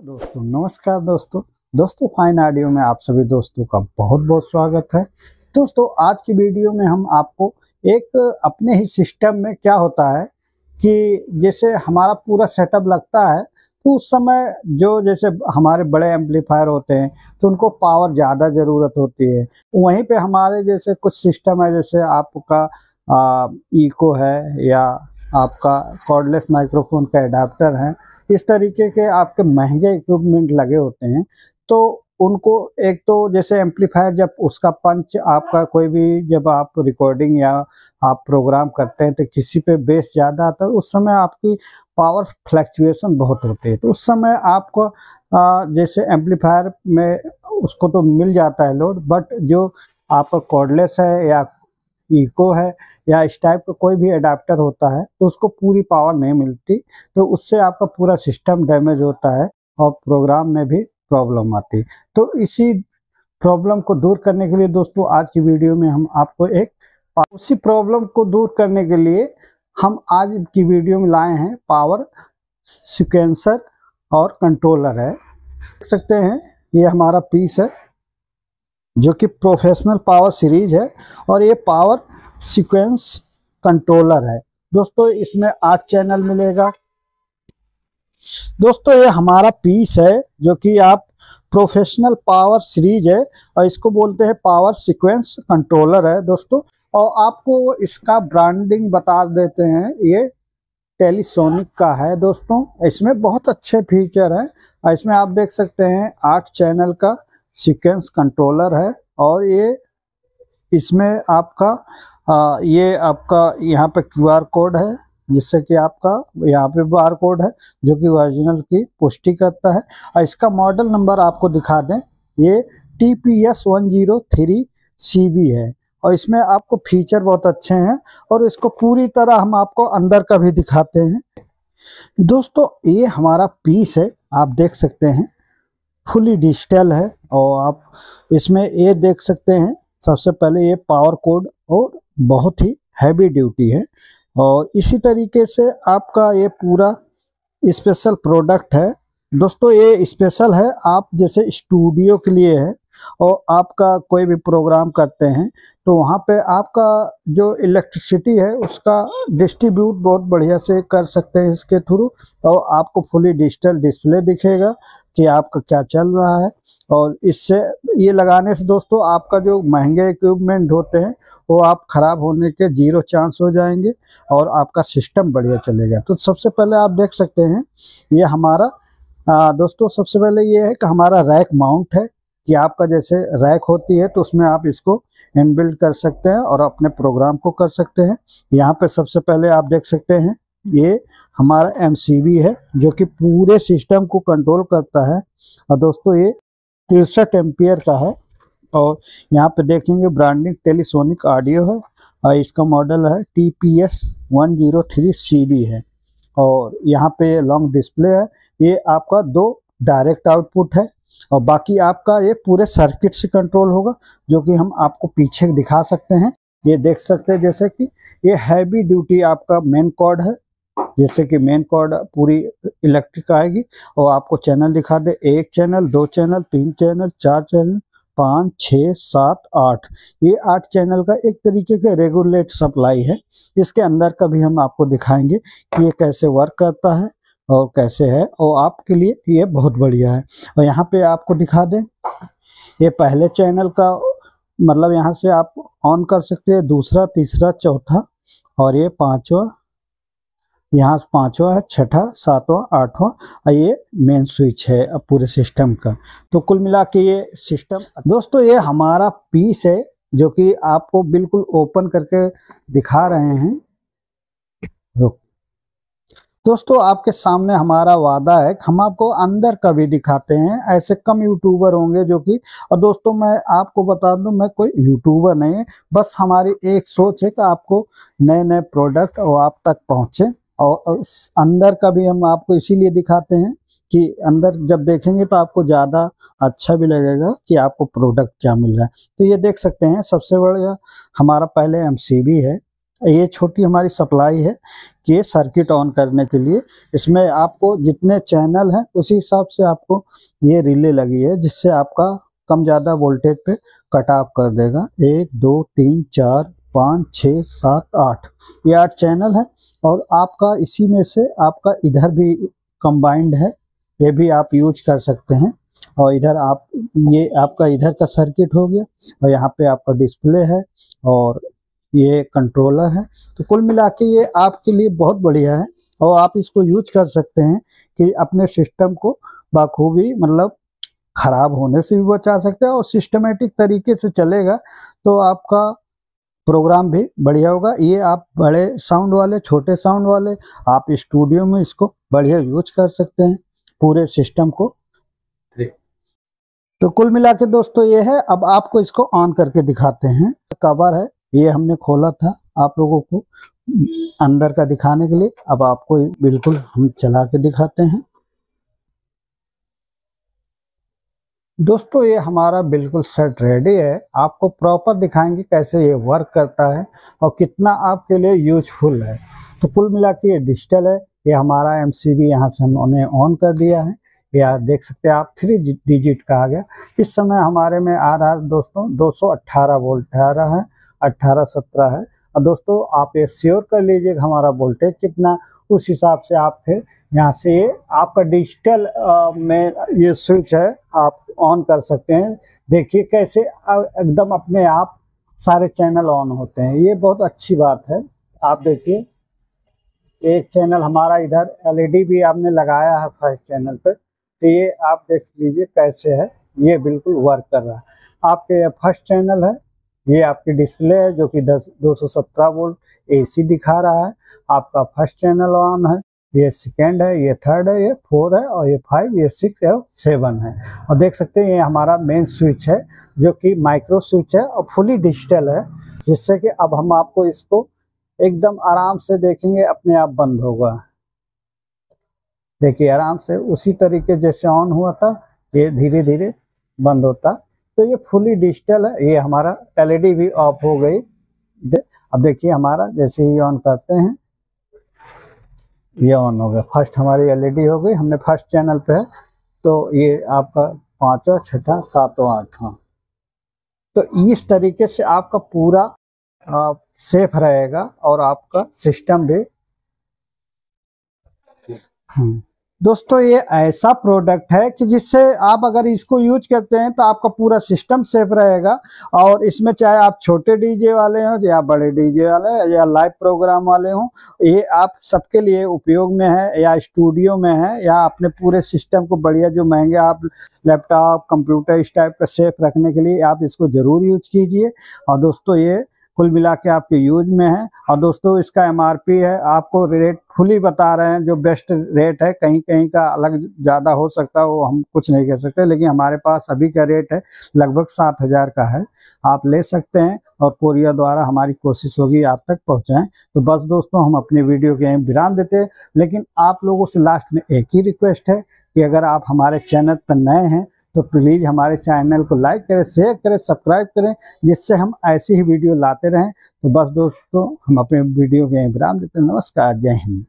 दोस्तों नमस्कार दोस्तों फाइन ऑडियो में आप सभी दोस्तों का बहुत बहुत स्वागत है। दोस्तों आज की वीडियो में हम आपको एक अपने ही सिस्टम में क्या होता है कि जैसे हमारा पूरा सेटअप लगता है तो उस समय जो जैसे हमारे बड़े एम्पलीफायर होते हैं तो उनको पावर ज़्यादा ज़रूरत होती है। वहीं पे हमारे जैसे कुछ सिस्टम है, जैसे आपका इको है या आपका कॉर्डलेस माइक्रोफोन का एडाप्टर है, इस तरीके के आपके महंगे इक्विपमेंट लगे होते हैं। तो उनको एक तो जैसे एम्पलीफायर जब उसका पंच आपका कोई भी जब आप रिकॉर्डिंग या आप प्रोग्राम करते हैं तो किसी पे बेस ज़्यादा आता है, उस समय आपकी पावर फ्लक्चुएशन बहुत होती है। तो उस समय आपको जैसे एम्पलीफायर में उसको तो मिल जाता है लोड, बट जो आपका कॉर्डलेस है या इको है या इस टाइप का कोई भी अडाप्टर होता है तो उसको पूरी पावर नहीं मिलती, तो उससे आपका पूरा सिस्टम डैमेज होता है और प्रोग्राम में भी प्रॉब्लम आती है। तो इसी प्रॉब्लम को दूर करने के लिए दोस्तों आज की वीडियो में हम आपको उसी प्रॉब्लम को दूर करने के लिए हम आज की वीडियो में लाए हैं पावर सीक्वेंसर और कंट्रोलर है। देख सकते हैं ये हमारा पीस है जो कि प्रोफेशनल पावर सीरीज है और ये पावर सीक्वेंस कंट्रोलर है। दोस्तों इसमें 8 चैनल मिलेगा। दोस्तों ये हमारा पीस है जो कि आप प्रोफेशनल पावर सीरीज है और इसको बोलते हैं पावर सीक्वेंस कंट्रोलर है दोस्तों। और आपको इसका ब्रांडिंग बता देते हैं, ये टेलीसोनिक का है दोस्तों। इसमें बहुत अच्छे फीचर हैं और इसमें आप देख सकते हैं 8 चैनल का सीक्वेंस कंट्रोलर है और ये इसमें आपका ये आपका यहाँ पे QR कोड है, जिससे कि आपका यहाँ पे बार कोड है जो कि ओरिजिनल की पुष्टि करता है। और इसका मॉडल नंबर आपको दिखा दें, ये TPS 103CB है और इसमें आपको फीचर बहुत अच्छे हैं और इसको पूरी तरह हम आपको अंदर का भी दिखाते हैं। दोस्तों ये हमारा पीस है, आप देख सकते हैं फुली डिजिटल है और आप इसमें ये देख सकते हैं सबसे पहले ये पावर कोड और बहुत ही हैवी ड्यूटी है। और इसी तरीके से आपका ये पूरा स्पेशल प्रोडक्ट है दोस्तों। ये स्पेशल है, आप जैसे स्टूडियो के लिए है और आपका कोई भी प्रोग्राम करते हैं तो वहाँ पे आपका जो इलेक्ट्रिसिटी है उसका डिस्ट्रीब्यूट बहुत बढ़िया से कर सकते हैं इसके थ्रू। और आपको फुली डिजिटल डिस्प्ले दिखेगा कि आपका क्या चल रहा है। और इससे ये लगाने से दोस्तों आपका जो महंगे इक्विपमेंट होते हैं वो आप ख़राब होने के 0 चांस हो जाएंगे और आपका सिस्टम बढ़िया चलेगा। तो सबसे पहले आप देख सकते हैं ये हमारा दोस्तों सबसे पहले ये है कि हमारा रैक माउंट है कि आपका जैसे रैक होती है तो उसमें आप इसको इनबिल्ड कर सकते हैं और अपने प्रोग्राम को कर सकते हैं। यहाँ पे सबसे पहले आप देख सकते हैं ये हमारा MCB है जो कि पूरे सिस्टम को कंट्रोल करता है और दोस्तों ये 63 एम्पियर का है। और यहाँ पे देखेंगे ब्रांडिंग टेलीसोनिक ऑडियो है और इसका मॉडल है TPS 103CB है। और यहाँ पे लॉन्ग डिस्प्ले है, ये आपका 2 डायरेक्ट आउटपुट है और बाकी आपका ये पूरे सर्किट से कंट्रोल होगा जो कि हम आपको पीछे दिखा सकते हैं। ये देख सकते हैं जैसे कि ये हैवी ड्यूटी आपका मेन कॉर्ड है, जैसे कि मेन कॉर्ड पूरी इलेक्ट्रिक आएगी और आपको चैनल दिखा दे, 1 चैनल 2 चैनल 3 चैनल 4 चैनल 5 6 7 8, ये 8 चैनल का एक तरीके का रेगुलेट सप्लाई है। इसके अंदर का भी हम आपको दिखाएंगे कि ये कैसे वर्क करता है और कैसे है और आपके लिए ये बहुत बढ़िया है। और यहाँ पे आपको दिखा दें ये पहले चैनल का मतलब यहाँ से आप ऑन कर सकते हैं, दूसरा तीसरा चौथा और ये 5वां, यहाँ 5वां है, 6ठा 7वां 8वां और ये मेन स्विच है अब पूरे सिस्टम का। तो कुल मिला के ये सिस्टम दोस्तों ये हमारा पीस है जो कि आपको बिल्कुल ओपन करके दिखा रहे हैं। दोस्तों आपके सामने हमारा वादा है कि हम आपको अंदर का भी दिखाते हैं, ऐसे कम यूट्यूबर होंगे जो कि। और दोस्तों मैं आपको बता दूं मैं कोई यूट्यूबर नहीं है, बस हमारी एक सोच है कि आपको नए नए प्रोडक्ट और आप तक पहुंचे। और अंदर का भी हम आपको इसीलिए दिखाते हैं कि अंदर जब देखेंगे तो आपको ज़्यादा अच्छा भी लगेगा कि आपको प्रोडक्ट क्या मिल रहा है। तो ये देख सकते हैं सबसे बढ़िया हमारा पहले MCB है ये छोटी हमारी सप्लाई है कि ये सर्किट ऑन करने के लिए। इसमें आपको जितने चैनल हैं उसी हिसाब से आपको ये रिले लगी है, जिससे आपका कम ज़्यादा वोल्टेज पे कट ऑफ कर देगा। 1 2 3 4 5 6 7 8, ये 8 चैनल है। और आपका इसी में से आपका इधर भी कंबाइंड है, ये भी आप यूज कर सकते हैं। और इधर आप ये आपका इधर का सर्किट हो गया, और यहाँ पे आपका डिस्प्ले है और ये कंट्रोलर है। तो कुल मिला के ये आपके लिए बहुत बढ़िया है, और आप इसको यूज कर सकते हैं कि अपने सिस्टम को बखूबी मतलब खराब होने से भी बचा सकते हैं, और सिस्टमेटिक तरीके से चलेगा तो आपका प्रोग्राम भी बढ़िया होगा। ये आप बड़े साउंड वाले, छोटे साउंड वाले, आप स्टूडियो में इसको बढ़िया यूज कर सकते हैं पूरे सिस्टम को। तो कुल मिला के दोस्तों ये है। अब आपको इसको ऑन करके दिखाते हैं। कवर है, ये हमने खोला था आप लोगों को अंदर का दिखाने के लिए। अब आपको बिल्कुल हम चला के दिखाते हैं। दोस्तों ये हमारा बिल्कुल सेट रेडी है, आपको प्रॉपर दिखाएंगे कैसे ये वर्क करता है और कितना आपके लिए यूजफुल है। तो कुल मिला के ये डिजिटल है, ये हमारा MCB यहाँ से हमने ऑन कर दिया है। या देख सकते हैं आप 3 डिजिट का आ गया। इस समय हमारे में आ रहा है दोस्तों 218 वोल्ट आ रहा है, 18-17 है। और दोस्तों आप ये श्योर कर लीजिए हमारा वोल्टेज कितना, उस हिसाब से आप फिर यहाँ से ये आपका डिजिटल में ये स्विच है आप ऑन कर सकते हैं। देखिए कैसे एकदम अपने आप सारे चैनल ऑन होते हैं, ये बहुत अच्छी बात है। आप देखिए एक चैनल हमारा इधर LED भी आपने लगाया है फर्स्ट चैनल पे, तो ये आप देख लीजिए कैसे है, ये बिल्कुल वर्क कर रहा है। आपके फर्स्ट चैनल है, ये आपकी डिस्प्ले है जो कि 217 वोल्ट AC दिखा रहा है। आपका फर्स्ट चैनल ऑन है, ये सेकेंड है, ये थर्ड है, ये 4 है, और ये 5, ये 6 है, 7 है। और देख सकते हैं ये हमारा मेन स्विच है जो कि माइक्रो स्विच है और फुली डिजिटल है, जिससे कि अब हम आपको इसको एकदम आराम से देखेंगे अपने आप बंद होगा। देखिए आराम से उसी तरीके जैसे ऑन हुआ था ये धीरे धीरे बंद होता। तो ये फुली डिजिटल है। ये हमारा LED भी ऑफ हो गई। अब देखिए हमारा जैसे ही ऑन करते हैं ये ऑन हो गया। फर्स्ट हमारी LED हो गई, हमने फर्स्ट चैनल पे है, तो ये आपका 5वां 6वां 7वां 8वां। तो इस तरीके से आपका पूरा सेफ रहेगा और आपका सिस्टम भी। दोस्तों ये ऐसा प्रोडक्ट है कि जिससे आप अगर इसको यूज करते हैं तो आपका पूरा सिस्टम सेफ रहेगा। और इसमें चाहे आप छोटे DJ वाले हों या बड़े DJ वाले या लाइव प्रोग्राम वाले हों, ये आप सबके लिए उपयोग में है, या स्टूडियो में है, या अपने पूरे सिस्टम को बढ़िया जो महंगे आप लैपटॉप कंप्यूटर इस टाइप का सेफ रखने के लिए आप इसको ज़रूर यूज कीजिए। और दोस्तों ये कुल मिला के आपके यूज में है। और दोस्तों इसका MRP है, आपको रेट फुली बता रहे हैं जो बेस्ट रेट है। कहीं कहीं का अलग ज़्यादा हो सकता है, वो हम कुछ नहीं कह सकते, लेकिन हमारे पास अभी का रेट है लगभग 7,000 का है। आप ले सकते हैं और कोरियर द्वारा हमारी कोशिश होगी आप तक पहुँचाएँ। तो बस दोस्तों हम अपनी वीडियो के यहीं विराम देते हैं, लेकिन आप लोगों से लास्ट में एक ही रिक्वेस्ट है कि अगर आप हमारे चैनल पर नए हैं तो प्लीज़ हमारे चैनल को लाइक करें, शेयर करें, सब्सक्राइब करें, जिससे हम ऐसी ही वीडियो लाते रहें। तो बस दोस्तों हम अपने वीडियो के विराम देते हैं। नमस्कार, जय हिंद।